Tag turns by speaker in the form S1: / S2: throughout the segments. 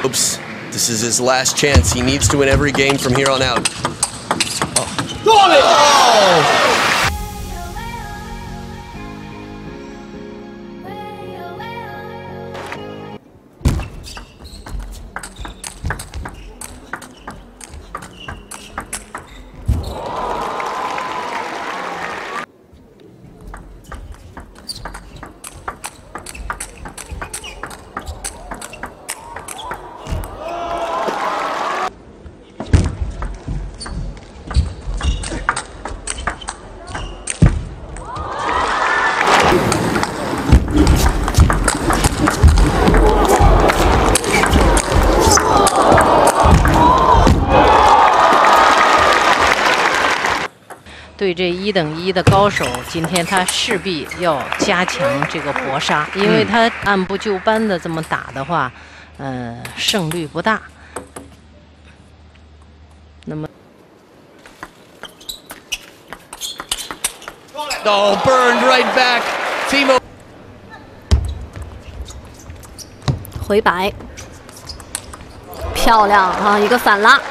S1: Oops. This is his last chance. He needs to win every game from here on out. Oh.
S2: 对这1等1的高手，今天他势必要加强这个搏杀，因为他按部就班的这么打的话，胜率不大。那么
S1: Oh, burned right back. Timo.
S3: 回摆，漂亮啊！一个反拉。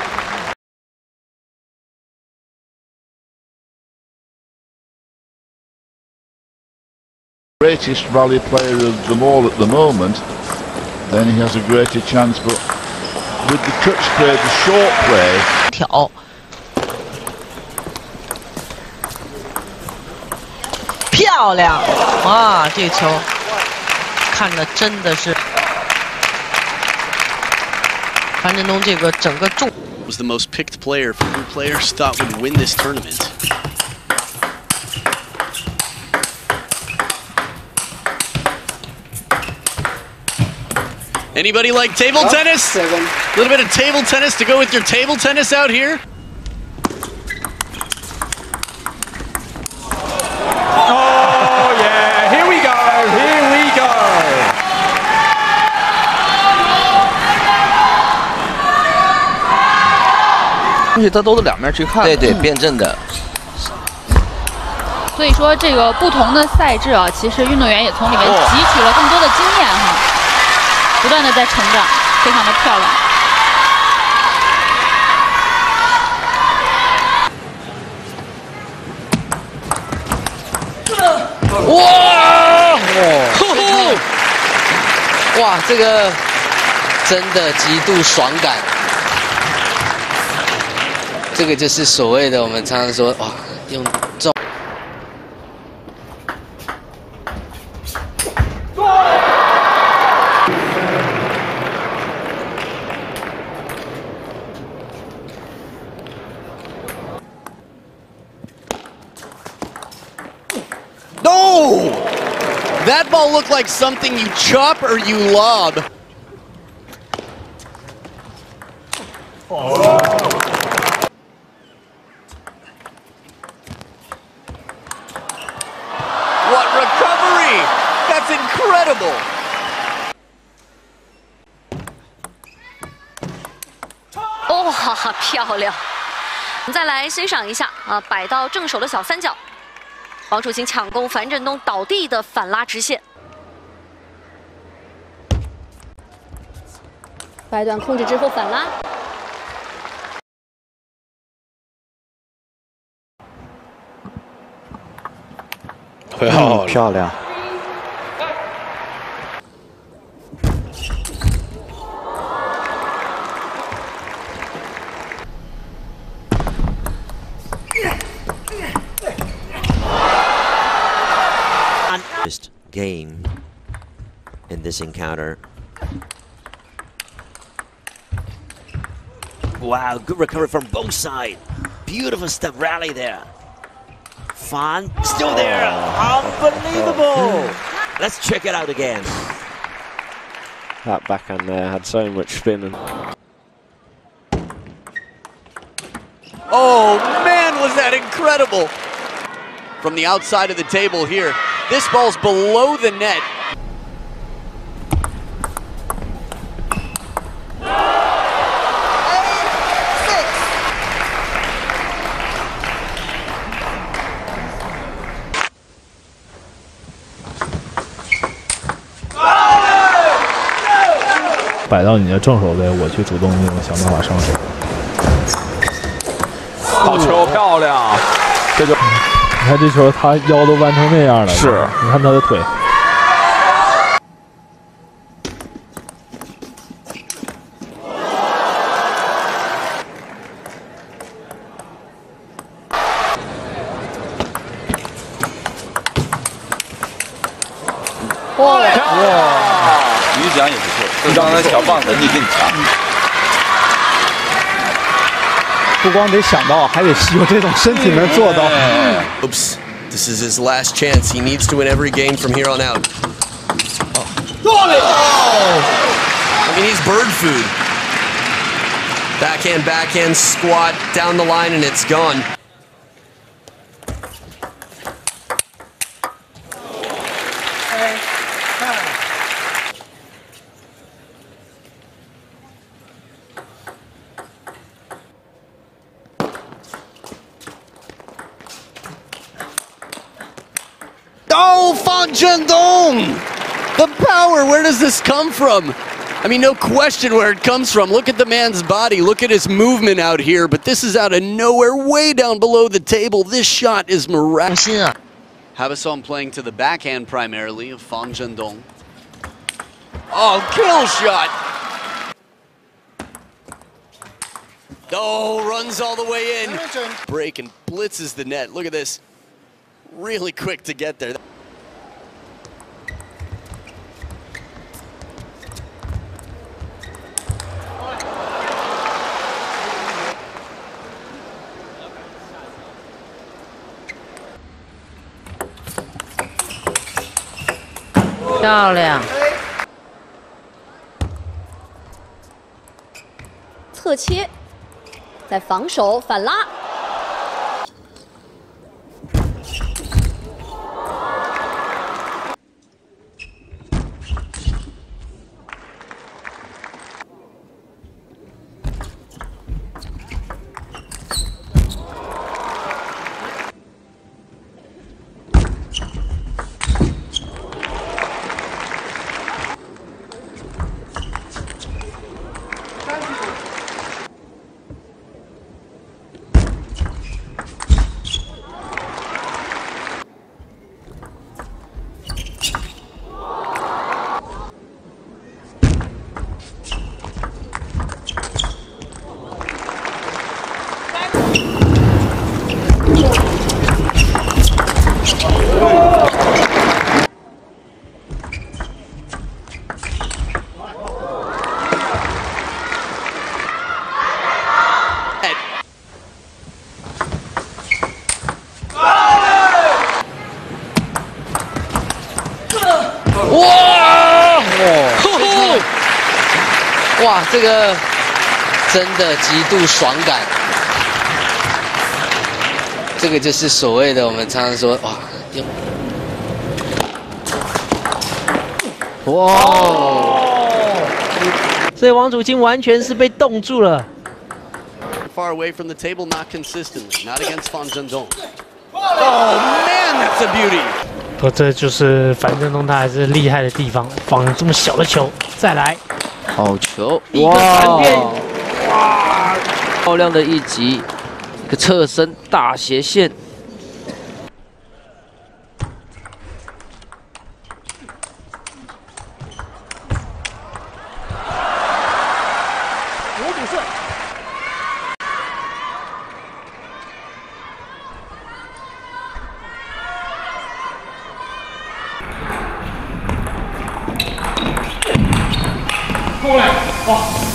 S4: Greatest rally player of them all at the moment, then he has a greater chance. But with the touch play, the short play,
S2: 挑，漂亮！哇，这球看着真的是FanZhendong这个整个重。
S1: Was the most picked player for who players thought would win this tournament. Anybody like table tennis? A little bit of table tennis to go with your table tennis out here?
S5: Oh yeah, here we go, here we go.
S6: 东西它都是两面去看，对对，辩证的。
S7: 所以说这个不同的赛制啊，其实运动员也从里面汲取了更多的经验哈。 不断的在成长，非常的漂亮。
S6: 哇！哇，这个真的极度爽感。这个就是所谓的我们常常说哇，用这种。
S1: No! That ball looked like something you chop or you lob. Oh. What recovery! That's incredible!
S3: 哇，漂亮！我们再来欣赏一下啊，摆到正手的小三角。 王楚钦抢攻FanZhendong倒地的反拉直线，摆段控制之后反拉，
S5: 漂亮。
S8: game in this encounter. Wow, good recovery from both sides. Beautiful step rally there. Fan still there. Unbelievable. Let's check it out again.
S5: That backhand there had so much spin. And
S1: oh man, was that incredible! From the outside of the table here. This ball's below the net.
S9: 摆到你的正手位，我去主动想办法上手。
S5: 好球，漂亮！这就
S9: 你看这球，他腰都弯成那样了。是，你看他的腿。
S5: 哇！鱼奖也不错，就刚才小棒能力更强。
S10: 不光得想到，还得有这种身体能做到。
S1: Oops, this is his last chance. He needs to win every game from here on out. Oh! I mean, he's bird food. Backhand, squat down the line, and it's gone. FanZhendong! The power, where does this come from? I mean, no question where it comes from. Look at the man's body. Look at his movement out here. But this is out of nowhere, way down below the table. This shot is miraculous. Habasson playing to the backhand primarily of FanZhendong. Oh, kill shot! Oh, runs all the way in. Break and blitzes the net. Look at this. Really quick to get there.
S2: 漂亮！
S3: 侧切，在防守反拉。
S6: 哇，这个真的极度爽感，这个就是所谓的我们常常说
S11: 哇，这王楚钦完全是被冻住了。
S1: Far away from the table, not consistently, not against FanZhendong. Oh man, that's a beauty.
S11: 这就是FanZhendong他还是厉害的地方，防这么小的球，再来。
S12: 好球！一个闪电，哇，漂亮的一击，一个侧身大斜线。
S11: 五比4。过来，哇！